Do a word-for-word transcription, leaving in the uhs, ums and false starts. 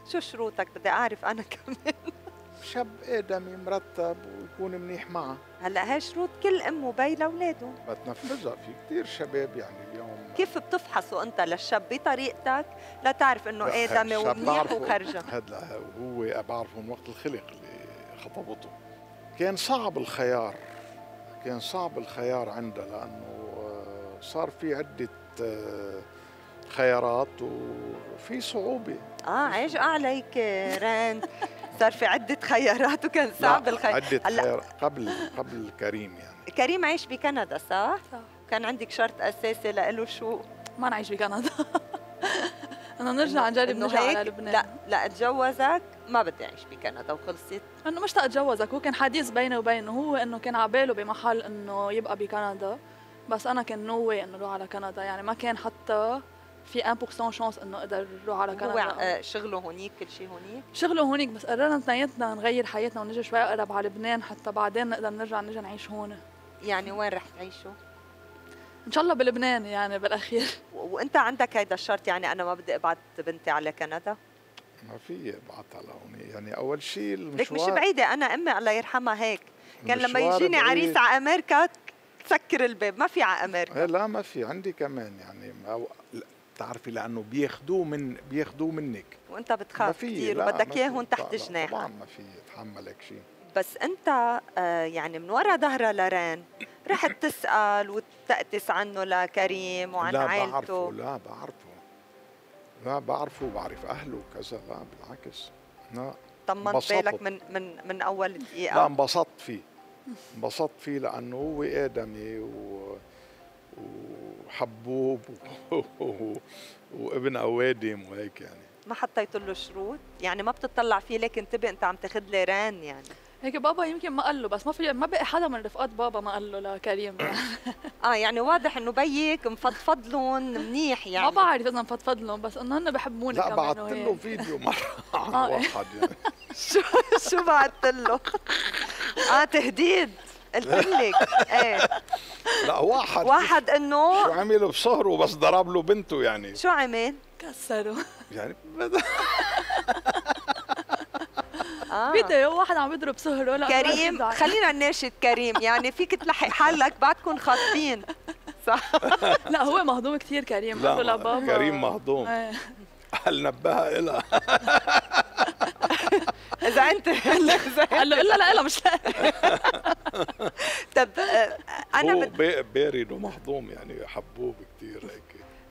شو شروطك؟ بدي اعرف انا كمان. شاب ادمي مرتب ويكون منيح معه. هلا هاي شروط كل ام وبي لاولاده بتنفذها في كثير شباب يعني اليوم. كيف بتفحصوا انت للشاب بطريقتك لتعرف انه ادمي ومنيح وخرجه؟ هلا هو بعرفه من وقت الخلق اللي خطبته. كان صعب الخيار، كان صعب الخيار عندها لانه صار في عده خيارات وفي صعوبه. اه عيش عليك ران، صار في عده خيارات وكان صعب الخيار. عده خيارات قبل قبل كريم يعني. كريم عايش بكندا صح؟ صح. كان عندك شرط اساسي لإله شو؟ ما نعيش بكندا. انا نرجع نجرب نرجع على لبنان. لا لا اتجوزك ما بدي اعيش بكندا وخلصت. انه مش اتجوزك، هو كان حديث بيني وبينه، هو انه كان على باله بمحل انه يبقى بكندا، بس انا كان نو واي انه اروح على كندا، يعني ما كان حتى في واحد بالمية شانس انه اقدر اروح على كندا. هو شغله هونيك، كل شيء هونيك؟ شغله هونيك، بس قررنا اثنيناتنا نغير حياتنا ونجي شوي اقرب على لبنان حتى بعدين نقدر نرجع نجي نعيش هون. يعني وين رح تعيشوا؟ ان شاء الله بلبنان يعني بالاخير. وانت عندك هيدا الشرط، يعني انا ما بدي ابعت بنتي على كندا؟ ما في ابعتها لهون، يعني اول شيء المشوار. ليك مش بعيده، انا امي الله يرحمها هيك كان لما يجيني عريس على امريكا تسكر الباب، ما في على امريكا. لا ما في، عندي كمان يعني بتعرفي لانه بياخذوه من بياخذوه منك وانت بتخاف كثير وبدك اياهم تحت جناحك. طبعا ما في يتحمل هيك شيء. بس انت آه يعني من وراء ظهرها لران رحت تسال وتأتس عنه لكريم وعن لا عائلته؟ بعرفه لا بعرفه لا بعرفه وبعرف اهله وكذا. لا بالعكس، لا طمنت بالك من من من اول دقيقه؟ لا انبسطت فيه، انبسطت فيه لانه هو ادمي و وحبوب وابن اوادم وهيك يعني. ما حطيت له شروط؟ يعني ما بتطلع فيه ليك انتبه انت عم تاخذ لي ران يعني؟ هيك بابا يمكن ما قال له، بس ما في ما بقي حدا من رفقات بابا ما قال له لكريم يعني. اه يعني واضح انه بيك مفضفض لهم منيح يعني. ما بعرف اذا مفضفض لهم، بس انه هن بحبوني لا كمان. بعثت له فيديو مره واحد يعني. شو شو بعثت له؟ اه تهديد قلت لك. ايه لا واحد واحد انه شو عمل بصهره بس ضرب له بنته يعني. شو عمل؟ كسروا يعني آه. فيديو واحد عم يضرب صهره. لا كريم خلينا نناشد كريم، يعني فيك تلحق حالك بعدكم خاطبين صح؟ لا هو مهضوم كثير كريم. لا قال له لبابا كريم مهضوم. قال نبهها إلها. إذا أنت قال له إلا لا إلا مش لا. طب أنا هو بارد ومهضوم يعني حبوب كثير هيك.